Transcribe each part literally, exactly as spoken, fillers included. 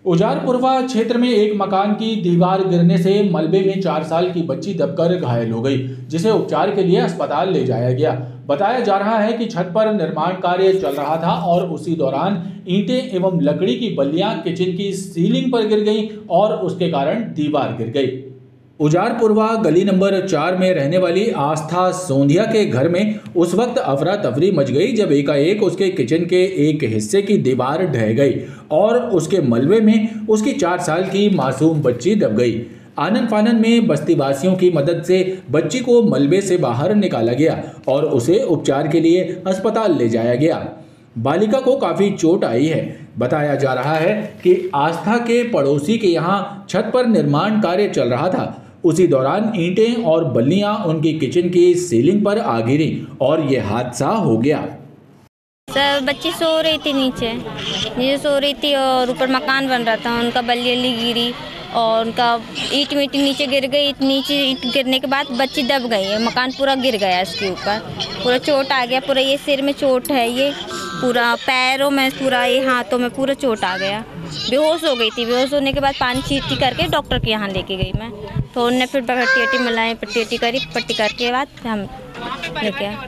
उजारपुरवा क्षेत्र में एक मकान की दीवार गिरने से मलबे में चार साल की बच्ची दबकर घायल हो गई, जिसे उपचार के लिए अस्पताल ले जाया गया। बताया जा रहा है कि छत पर निर्माण कार्य चल रहा था और उसी दौरान ईंटें एवं लकड़ी की बल्लियां किचन की सीलिंग पर गिर गईं और उसके कारण दीवार गिर गई। उजारपुरवा गली नंबर चार में रहने वाली आस्था सोंधिया के घर में उस वक्त अफरा तफरी मच गई जब एकाएक उसके किचन के एक हिस्से की दीवार ढह गई और उसके मलबे में उसकी चार साल की मासूम बच्ची दब गई। आनन फानन में बस्तीवासियों की मदद से बच्ची को मलबे से बाहर निकाला गया और उसे उपचार के लिए अस्पताल ले जाया गया। बालिका को काफी चोट आई है। बताया जा रहा है कि आस्था के पड़ोसी के यहाँ छत पर निर्माण कार्य चल रहा था। उसी दौरान ईंटें और बल्लियां उनकी किचन की सीलिंग पर आ गिरी और ये हादसा हो गया। सर बच्ची सो रही थी, नीचे नीचे सो रही थी और ऊपर मकान बन रहा था। उनका बल्ली अल्ली गिरी और उनका ईंट मीट नीचे गिर गई। नीचे ईंट गिरने के बाद बच्ची दब गई है, मकान पूरा गिर गया इसके ऊपर, पूरा चोट आ गया। पूरा ये सिर में चोट है, ये पूरा पैरों में, पूरा ये हाथों में पूरा चोट आ गया। बेहोश हो गई थी। बेहोश होने के बाद पानी छींटी करके डॉक्टर के यहाँ लेके गई मैं, तो उनने फिर पट्टी वट्टी मिलाई, पट्टी वट्टी करी, पट्टी करके बाद हम लेके आए।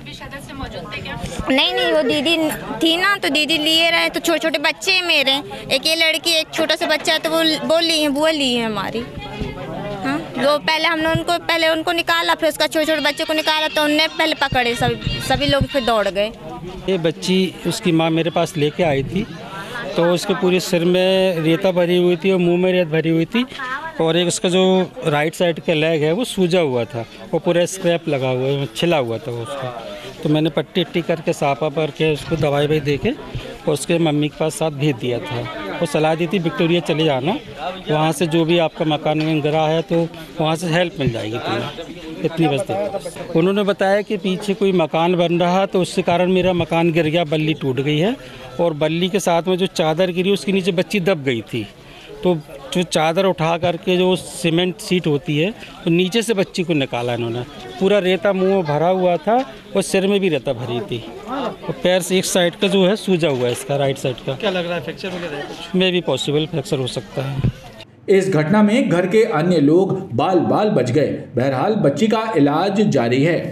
नहीं नहीं वो दीदी थी ना, तो दीदी लिए रहे। तो छोटे छोटे बच्चे हैं मेरे, एक ये लड़की एक छोटा सा बच्चा है, तो वो बोल ली है, बुआ ली है हमारी। हाँ वो पहले हमने उनको पहले उनको निकाला, फिर उसका छोटे छोटे बच्चे को निकाला, तो उनने पहले पकड़े सभी सभी लोग, फिर दौड़ गए। ये बच्ची उसकी माँ मेरे पास लेके आई थी, तो उसके पूरे सिर में रेता भरी हुई थी और मुंह में रेत भरी हुई थी और एक उसका जो राइट साइड का लेग है वो सूजा हुआ था, वो पूरा स्क्रैप लगा हुआ है, छिला हुआ था वो उसका। तो मैंने पट्टी वट्टी करके साफा भर के उसको दवाई वही दे के और उसके मम्मी के पास साथ भेज दिया था। वो सलाह दी थी विक्टोरिया चले जाना, वहाँ से जो भी आपका मकान गिरा है तो वहाँ से हेल्प मिल जाएगी तुम्हें, इतनी बस दी। उन्होंने बताया कि पीछे कोई मकान बन रहा तो उसके कारण मेरा मकान गिर गया, बल्ली टूट गई है और बल्ली के साथ में जो चादर गिरी उसके नीचे बच्ची दब गई थी। तो जो चादर उठा करके जो सीमेंट सीट होती है तो नीचे से बच्ची को निकाला इन्होंने। पूरा रेता मुंह में भरा हुआ था और सिर में भी रेता भरी थी और पैर से एक साइड का जो है सूजा हुआ है इसका, राइट साइड का। क्या लग रहा है फ्रैक्चर वगैरह कुछ? मे भी पॉसिबल फ्रैक्चर हो सकता है। इस घटना में घर के अन्य लोग बाल बाल बच गए। बहरहाल बच्ची का इलाज जारी है।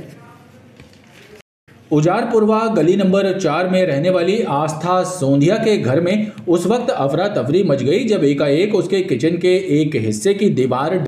उजारपुरवा गली नंबर चार में रहने वाली आस्था सोंधिया के घर में उस वक्त अफरा तफरी मच गई जब एकाएक उसके किचन के एक हिस्से की दीवार